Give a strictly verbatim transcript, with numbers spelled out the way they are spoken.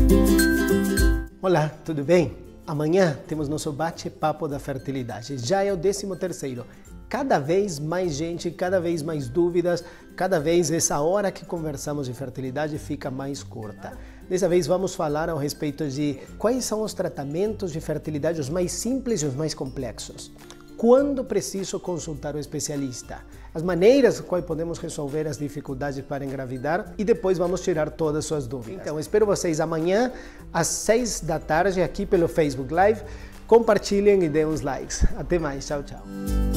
Olá, tudo bem? Amanhã temos nosso bate-papo da fertilidade. Já é o décimo terceiro. Cada vez mais gente, cada vez mais dúvidas, cada vez essa hora que conversamos de fertilidade fica mais curta. Dessa vez vamos falar a respeito de quais são os tratamentos de fertilidade, os mais simples e os mais complexos. Quando preciso consultar o especialista? As maneiras quais podemos resolver as dificuldades para engravidar e depois vamos tirar todas as suas dúvidas. Então, espero vocês amanhã às seis da tarde aqui pelo Facebook Live. Compartilhem e dêem uns likes. Até mais. Tchau, tchau.